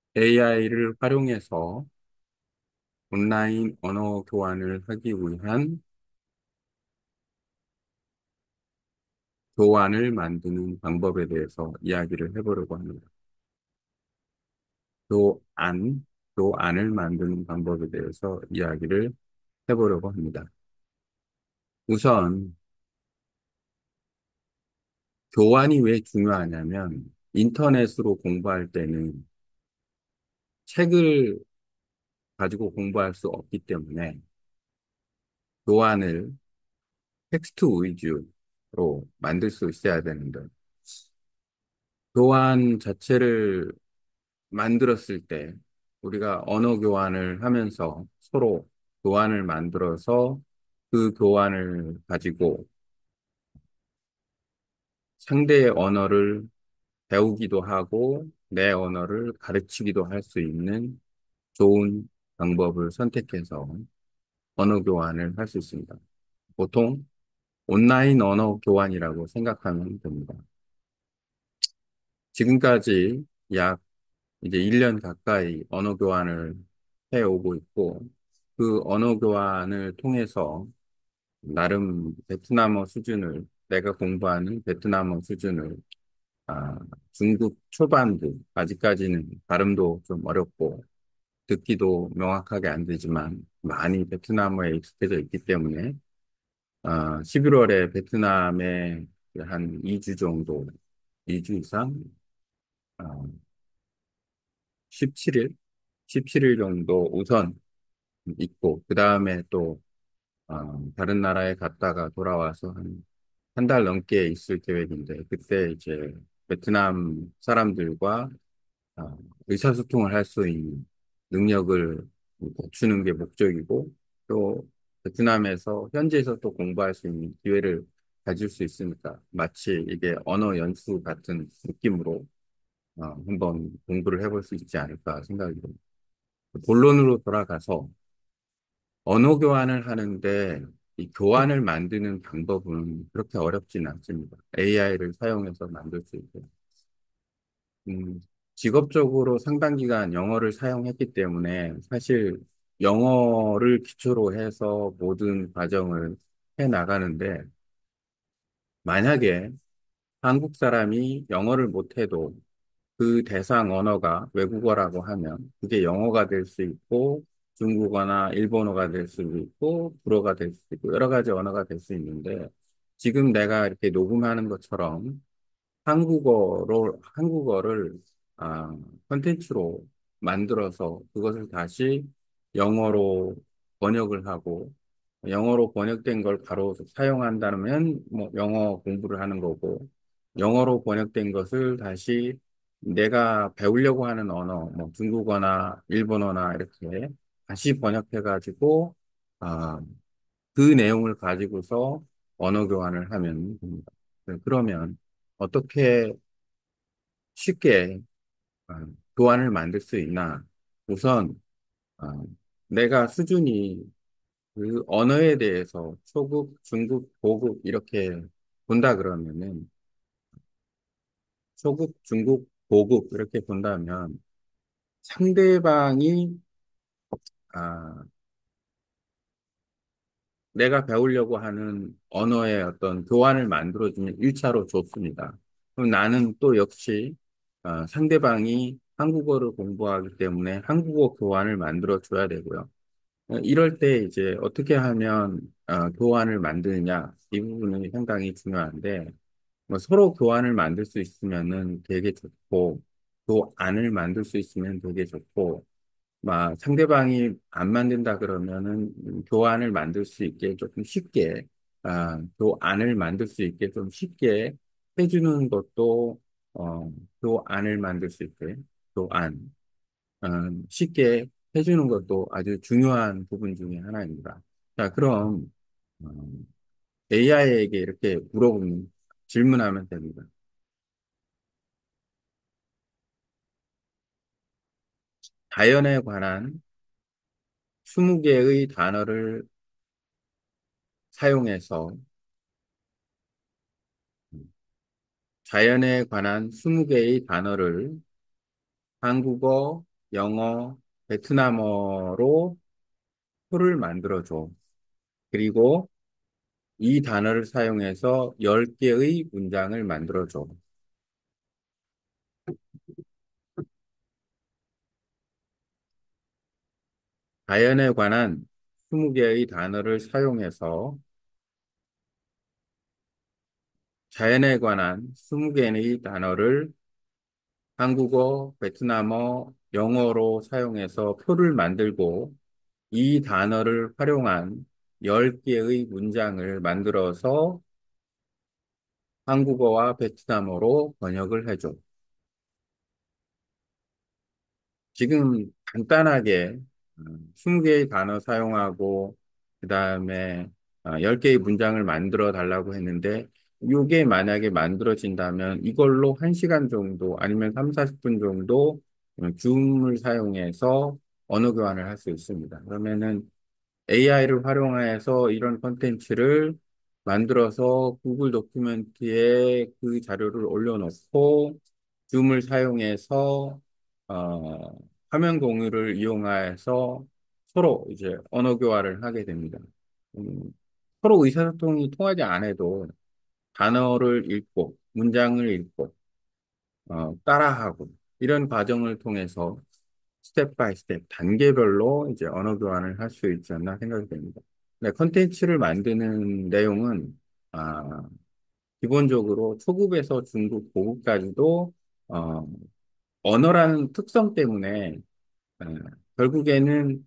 AI를 활용해서 온라인 언어 교환을 하기 위한 교환을 만드는 방법에 대해서 이야기를 해보려고 합니다. 교안, 교안을 만드는 방법에 대해서 이야기를 해보려고 합니다. 우선 교환이 왜 중요하냐면 인터넷으로 공부할 때는 책을 가지고 공부할 수 없기 때문에 교환을 텍스트 위주로 만들 수 있어야 되는데 교환 자체를 만들었을 때 우리가 언어 교환을 하면서 서로 교환을 만들어서 그 교환을 가지고 상대의 언어를 배우기도 하고 내 언어를 가르치기도 할 수 있는 좋은 방법을 선택해서 언어 교환을 할 수 있습니다. 보통 온라인 언어 교환이라고 생각하면 됩니다. 지금까지 약 이제 1년 가까이 언어 교환을 해오고 있고 그 언어 교환을 통해서 나름 베트남어 수준을 내가 공부하는 베트남어 수준을 아, 중급 초반부 아직까지는 발음도 좀 어렵고 듣기도 명확하게 안 되지만 많이 베트남어에 익숙해져 있기 때문에 11월에 베트남에 한 2주 정도, 2주 이상, 어, 17일, 17일 정도 우선 있고, 그 다음에 또, 다른 나라에 갔다가 돌아와서 한 달 넘게 있을 계획인데, 그때 이제 베트남 사람들과 의사소통을 할 수 있는 능력을 갖추는 게 목적이고, 또 베트남에서 현지에서 또 공부할 수 있는 기회를 가질 수 있으니까 마치 이게 언어 연수 같은 느낌으로 한번 공부를 해볼 수 있지 않을까 생각이 듭니다. 본론으로 돌아가서 언어 교환을 하는데 이 교환을 만드는 방법은 그렇게 어렵지는 않습니다. AI를 사용해서 만들 수 있고. 음, 직업적으로 상당 기간 영어를 사용했기 때문에 사실 영어를 기초로 해서 모든 과정을 해 나가는데 만약에 한국 사람이 영어를 못해도 그 대상 언어가 외국어라고 하면 그게 영어가 될 수 있고 중국어나 일본어가 될 수도 있고 불어가 될 수도 있고 여러 가지 언어가 될 수 있는데 지금 내가 이렇게 녹음하는 것처럼 한국어를 아, 콘텐츠로 만들어서 그것을 다시 영어로 번역을 하고 영어로 번역된 걸 바로 사용한다면 뭐 영어 공부를 하는 거고 영어로 번역된 것을 다시 내가 배우려고 하는 언어 뭐 중국어나 일본어나 이렇게 다시 번역해 가지고 아, 그 내용을 가지고서 언어 교환을 하면 됩니다. 네, 그러면 어떻게 쉽게 교환을 만들 수 있나? 우선 어, 내가 수준이 그 언어에 대해서 초급, 중급, 고급 이렇게 본다 그러면은 초급, 중급, 고급 이렇게 본다면 상대방이 아, 내가 배우려고 하는 언어의 어떤 교환을 만들어주면 1차로 좋습니다. 그럼 나는 또 역시 상대방이 한국어를 공부하기 때문에 한국어 교환을 만들어줘야 되고요. 이럴 때 이제 어떻게 하면 교환을 만드느냐 이 부분이 상당히 중요한데 뭐 서로 교환을 만들 수 있으면은 되게 좋고 교안을 만들 수 있으면 되게 좋고 막 상대방이 안 만든다 그러면은 교환을 만들 수 있게 조금 쉽게 교안을 만들 수 있게 좀 쉽게 해주는 것도 교안을 만들 수 있게 교안 쉽게 해주는 것도 아주 중요한 부분 중에 하나입니다. 자, 그럼 AI에게 이렇게 물어보면 질문하면 됩니다. 자연에 관한 20개의 단어를 사용해서 자연에 관한 20개의 단어를 한국어, 영어, 베트남어로 표를 만들어줘. 그리고 이 단어를 사용해서 10개의 문장을 만들어줘. 자연에 관한 20개의 단어를 사용해서 자연에 관한 20개의 단어를 한국어, 베트남어, 영어로 사용해서 표를 만들고 이 단어를 활용한 10개의 문장을 만들어서 한국어와 베트남어로 번역을 해줘. 지금 간단하게 20개의 단어 사용하고 그다음에 10개의 문장을 만들어 달라고 했는데 이게 만약에 만들어진다면 이걸로 1시간 정도 아니면 3, 40분 정도 줌을 사용해서 언어 교환을 할 수 있습니다. 그러면은 AI를 활용해서 이런 컨텐츠를 만들어서 구글 도큐멘트에 그 자료를 올려놓고 줌을 사용해서 어, 화면 공유를 이용해서 서로 이제 언어 교환을 하게 됩니다. 음, 서로 의사소통이 통하지 않아도 단어를 읽고 문장을 읽고 따라하고 이런 과정을 통해서 스텝 바이 스텝 단계별로 이제 언어 교환을 할 수 있지 않나 생각이 됩니다. 네, 컨텐츠를 만드는 내용은 아, 기본적으로 초급에서 중급, 고급까지도 어, 언어라는 특성 때문에 어, 결국에는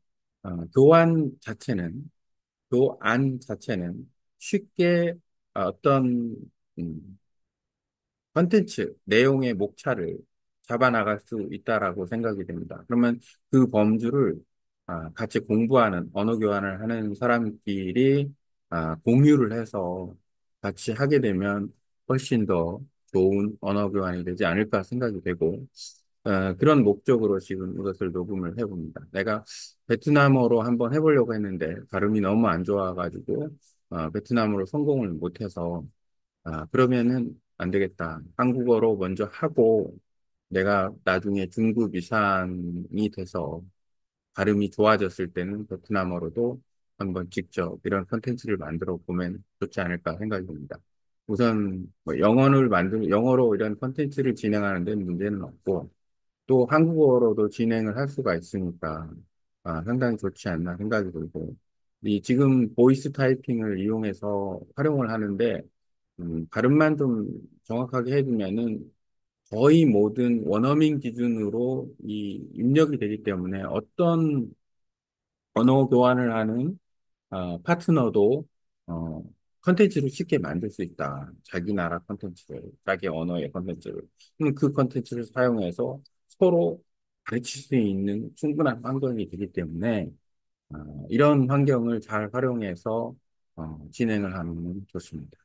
교환 자체는 쉽게 어떤 음, 컨텐츠, 내용의 목차를 잡아나갈 수 있다라고 생각이 됩니다. 그러면 그 범주를 같이 공부하는, 언어 교환을 하는 사람끼리 공유를 해서 같이 하게 되면 훨씬 더 좋은 언어 교환이 되지 않을까 생각이 되고, 그런 목적으로 지금 이것을 녹음을 해봅니다. 내가 베트남어로 한번 해보려고 했는데, 발음이 너무 안 좋아가지고, 베트남어로 성공을 못해서, 그러면은 안 되겠다. 한국어로 먼저 하고 내가 나중에 중급 이상이 돼서 발음이 좋아졌을 때는 베트남어로도 한번 직접 이런 컨텐츠를 만들어 보면 좋지 않을까 생각이 듭니다. 우선 뭐 영어로 이런 컨텐츠를 진행하는 데 문제는 없고 또 한국어로도 진행을 할 수가 있으니까 상당히 좋지 않나 생각이 들고 이 지금 보이스 타이핑을 이용해서 활용을 하는데 발음만 좀 정확하게 해두면은 거의 모든 원어민 기준으로 이 입력이 되기 때문에 어떤 언어 교환을 하는 파트너도 어, 컨텐츠를 쉽게 만들 수 있다. 자기 나라 컨텐츠를, 자기 언어의 컨텐츠를. 그럼 그 컨텐츠를 사용해서 서로 가르칠 수 있는 충분한 환경이 되기 때문에 이런 환경을 잘 활용해서 진행을 하면 좋습니다.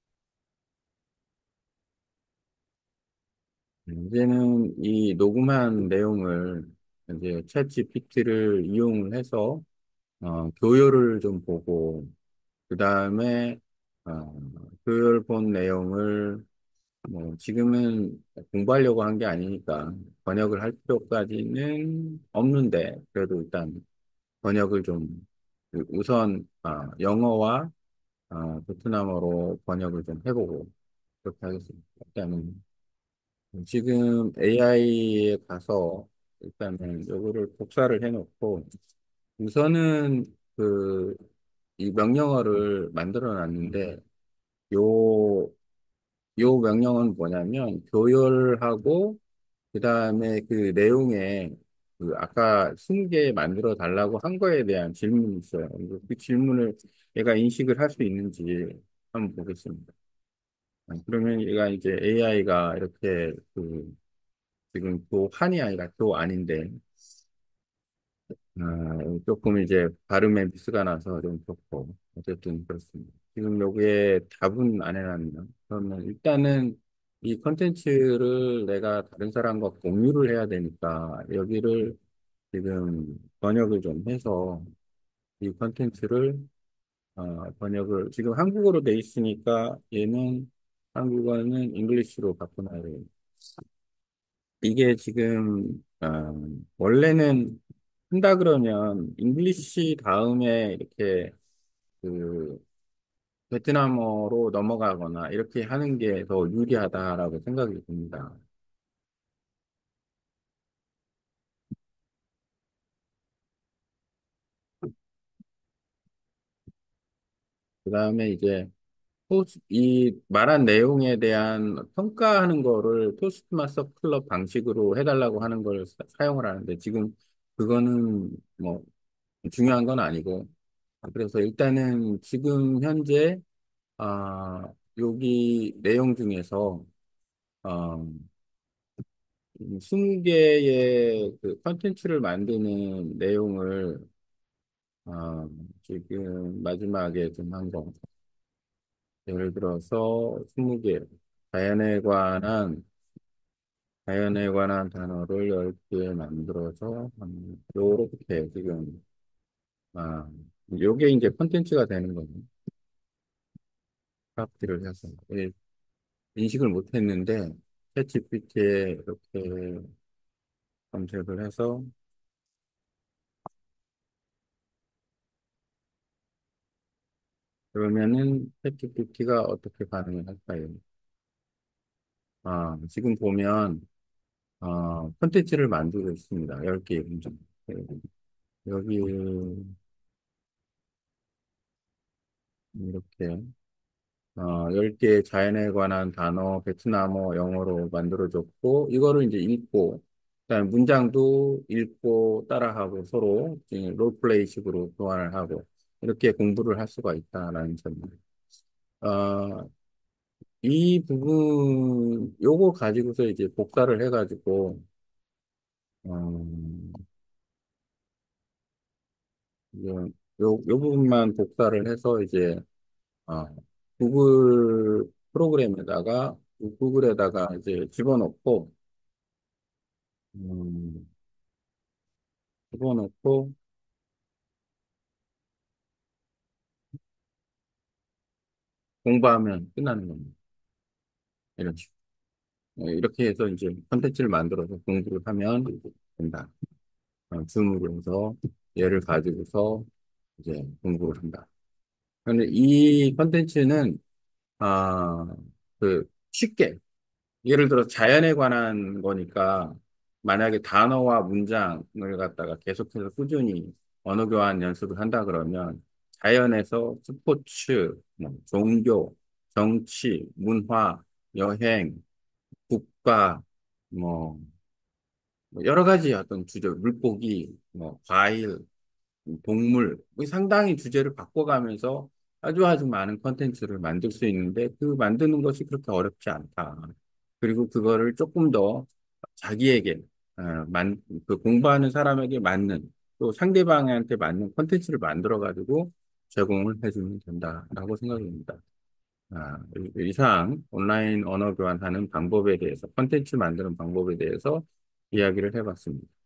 이제는 이 녹음한 내용을 이제 챗 GPT를 이용을 해서 교열을 좀 보고 그 다음에 어, 교열 본 내용을 뭐 지금은 공부하려고 한 게 아니니까 번역을 할 필요까지는 없는데 그래도 일단 번역을 좀 우선 영어와 베트남어로 번역을 좀 해보고 그렇게 하겠습니다. 일단은 지금 AI에 가서 일단은 요거를 복사를 해놓고 우선은 그 이 명령어를 만들어 놨는데 요, 요 명령어는 뭐냐면 교열하고 그 다음에 그 내용에 그 아까 20개 만들어 달라고 한 거에 대한 질문이 있어요. 그 질문을 얘가 인식을 할 수 있는지 한번 보겠습니다. 그러면 얘가 이제 AI가 이렇게 그 지금 교환이 아니라 교환인데 조금 이제 발음에 미스가 나서 좀 그렇고 어쨌든 그렇습니다. 지금 여기에 답은 안 해놨네요. 그러면 일단은 이 컨텐츠를 내가 다른 사람과 공유를 해야 되니까 여기를 지금 번역을 좀 해서 이 컨텐츠를 번역을 지금 한국어로 돼 있으니까 얘는 한국어는 잉글리시로 바꿔놔야 돼요. 이게 지금 원래는 한다 그러면 잉글리시 다음에 이렇게 그 베트남어로 넘어가거나 이렇게 하는 게 더 유리하다라고 생각이 듭니다. 그다음에 이제 이 말한 내용에 대한 평가하는 거를 토스트마스터 클럽 방식으로 해달라고 하는 걸 사용을 하는데 지금 그거는 뭐 중요한 건 아니고 그래서 일단은 지금 현재 여기 내용 중에서 어, 20개의 그 컨텐츠를 만드는 내용을 지금 마지막에 좀 한 거. 예를 들어서 20개 자연에 관한 단어를 10개 만들어서 요렇게 지금 아 요게 이제 컨텐츠가 되는 거죠. 카피를 해서 인식을 못 했는데 챗GPT에 이렇게 검색을 해서 그러면은 챗GPT가 어떻게 반응을 할까요? 지금 보면 콘텐츠를 만들고 있습니다. 10개 문제. 여기 이렇게 10개 자연에 관한 단어 베트남어 영어로 만들어줬고 이거를 이제 읽고 그다음에 문장도 읽고 따라하고 서로 이제 롤플레이식으로 교환을 하고 이렇게 공부를 할 수가 있다라는 점입니다. 어, 이 부분 요거 가지고서 이제 복사를 해가지고 어, 이제 요 부분만 복사를 해서 이제 어, 구글 프로그램에다가 구글에다가 이제 집어넣고 음, 집어넣고 공부하면 끝나는 겁니다. 이런 식으로. 이렇게 해서 이제 컨텐츠를 만들어서 공부를 하면 된다. 줌으로 해서 얘를 가지고서 이제 공부를 한다. 근데 이 컨텐츠는 아, 쉽게 예를 들어 자연에 관한 거니까 만약에 단어와 문장을 갖다가 계속해서 꾸준히 언어 교환 연습을 한다 그러면 자연에서 스포츠, 뭐 종교, 정치, 문화, 여행, 국가, 뭐 여러 가지 어떤 주제, 물고기, 뭐 과일, 동물, 뭐 상당히 주제를 바꿔가면서 아주 아주 많은 컨텐츠를 만들 수 있는데 그 만드는 것이 그렇게 어렵지 않다. 그리고 그거를 조금 더 자기에게, 그 공부하는 사람에게 맞는 또 상대방한테 맞는 컨텐츠를 만들어가지고 제공을 해주면 된다라고 생각합니다. 이상 온라인 언어 교환하는 방법에 대해서, 컨텐츠 만드는 방법에 대해서 이야기를 해봤습니다.